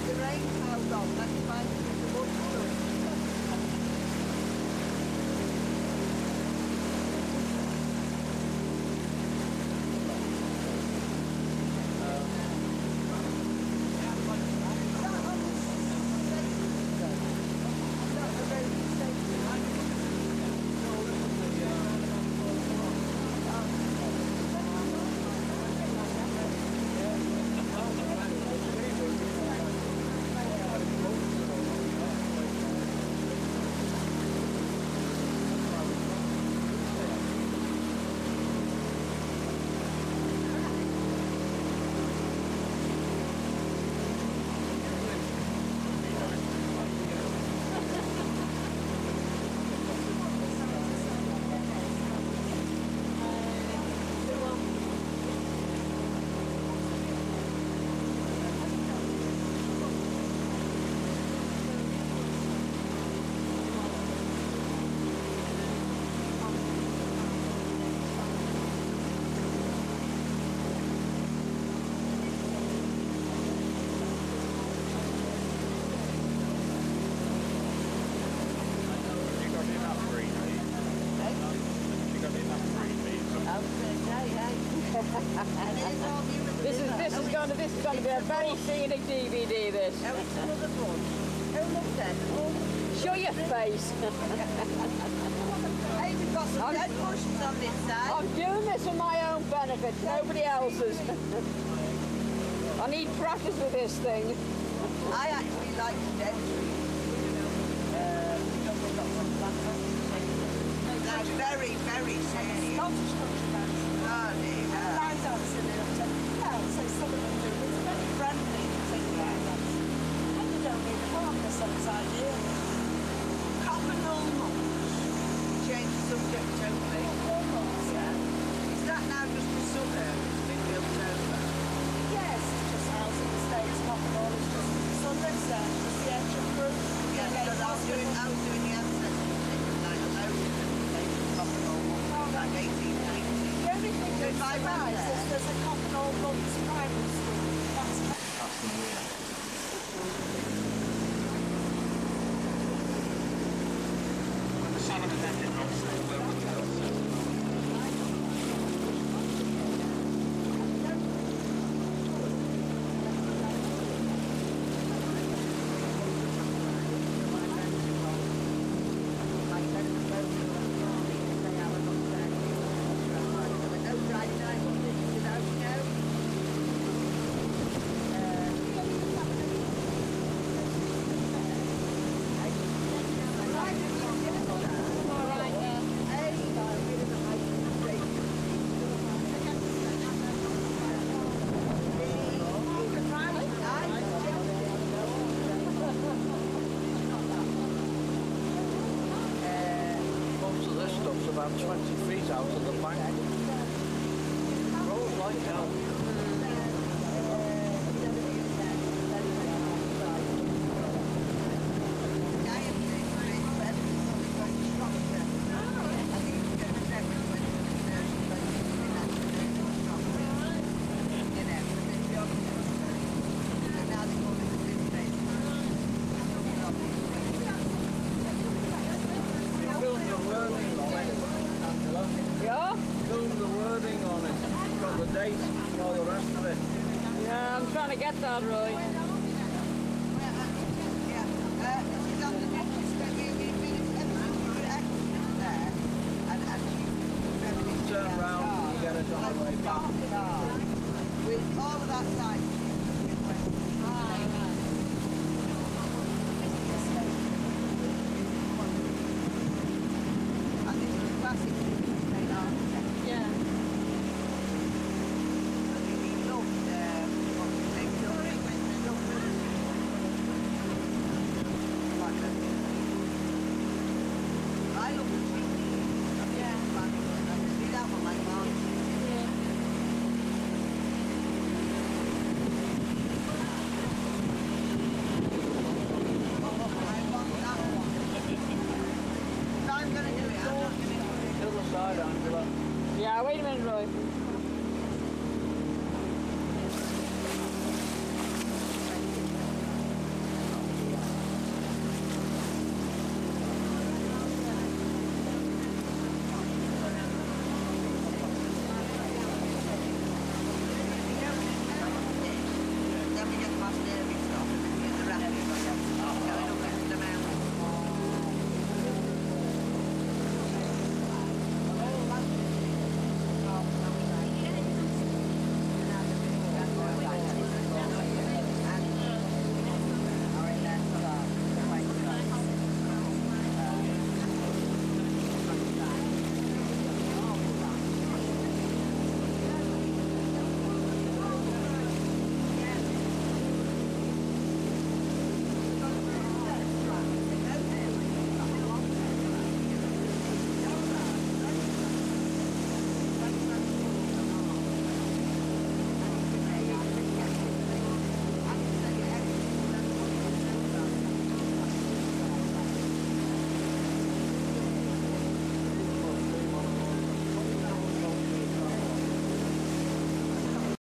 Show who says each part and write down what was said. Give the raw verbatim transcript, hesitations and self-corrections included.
Speaker 1: the rain held on, let's find the water.
Speaker 2: This is this is going to this is going to be a very scenic D V D. This.
Speaker 1: Oh, it's another one. Oh, look then.
Speaker 2: Show your face.
Speaker 1: Hey, we've got some dead bushes on this side.
Speaker 2: I'm doing this for my own benefit, nobody else's. I need practice with this thing.
Speaker 1: I actually like dead trees. Uh, They're very, very shady.
Speaker 3: Scottish country bands.
Speaker 1: Bloody hell.
Speaker 3: Line dancing in it. Yeah, so some of them do. It's very friendly to sing line dance. And you don't need a partner sometimes, do you?
Speaker 1: Communal mulch. Change the subject totally.
Speaker 3: Yeah.
Speaker 1: Is that now just a suburb that's been built over?
Speaker 3: Yes, it's just housing estates, Communal. It's just Sundays there, just the edge of group.
Speaker 1: Yeah, because I was doing, I was doing the ancestry thing and like a load of different places, Communal mulch, like eighteen ninety.
Speaker 3: The only thing
Speaker 1: So if
Speaker 3: that's
Speaker 1: I went
Speaker 3: nice is
Speaker 1: there-
Speaker 3: there's a Communal Runs primary school. That's
Speaker 4: That's the way. About twenty feet out of the bank. Rolls like hell.
Speaker 2: Yeah?
Speaker 4: Film the wording on it. Got the date and all the rest of it.
Speaker 2: Yeah, I'm trying to get that right.